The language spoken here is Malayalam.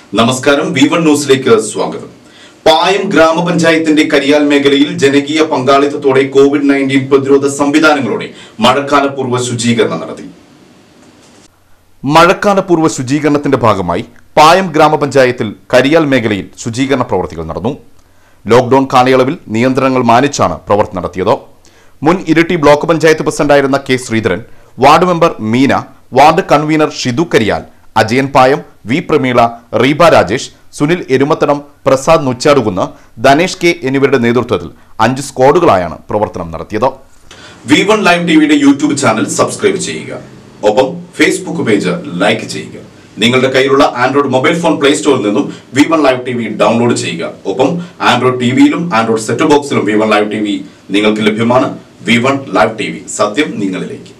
നമസ്കാരം V1 ന്യൂസിലേക്ക് സ്വാഗതം. പായം ഗ്രാമപഞ്ചായത്തിന്റെ കരിയാൽ മേഖലയിൽ ജനകീയ പങ്കാളിത്തത്തോടെ കോവിഡ്-19 പ്രതിരോധ സംവിധാനങ്ങളോടെ മഴക്കാലപൂർവ്വ ശുചീകരണം നടത്തി. മഴക്കാലപൂർവ്വ ശുചീകരണത്തിന്റെ ഭാഗമായി പായം ഗ്രാമപഞ്ചായത്തിൽ കരിയാൽ മേഖലയിൽ ശുചീകരണ പ്രവർത്തികൾ നടന്നു. ലോക്ഡൌൺ കാലയളവിൽ നിയന്ത്രണങ്ങൾ മാനിച്ചാണ് പ്രവർത്തനം നടത്തിയത്. മുൻ ഇരിട്ടി ബ്ലോക്ക് പഞ്ചായത്ത് പ്രസിഡന്റായിരുന്ന K Sreedharan, ward member Meena, ward convener Shithu Kariyal, Ajayan Payam, V Prameela, Reeba Rajesh, Sunil Erumathadam, Prasad Nuchadukunnu, Dhanesh K എന്നിവരുടെ നേതൃത്വത്തിൽ 5 സ്ക്വാഡുകളായാണ് പ്രവർത്തനം നടത്തിയത്. V1 ലൈവ് ടിവിയുടെ യൂട്യൂബ് ചാനൽ സബ്സ്ക്രൈബ് ചെയ്യുക. ഒപ്പം ഫേസ്ബുക്ക് പേജ് ലൈക്ക് ചെയ്യുക. നിങ്ങളുടെ കയ്യിലുള്ള ആൻഡ്രോയിഡ് മൊബൈൽ ഫോൺ പ്ലേ സ്റ്റോറിൽ നിന്നും V1 ലൈവ് ടിവി ഡൗൺലോഡ് ചെയ്യുക. ഒപ്പം ആൻഡ്രോയിഡ് ടിവിയിലും ആൻഡ്രോയിഡ് സെറ്റ് ബോക്സിലും V1 ലൈവ് ടിവി നിങ്ങൾക്ക് ലഭ്യമാണ്. V1 ലൈവ് ടിവി, സത്യം നിങ്ങളിലേക്ക്.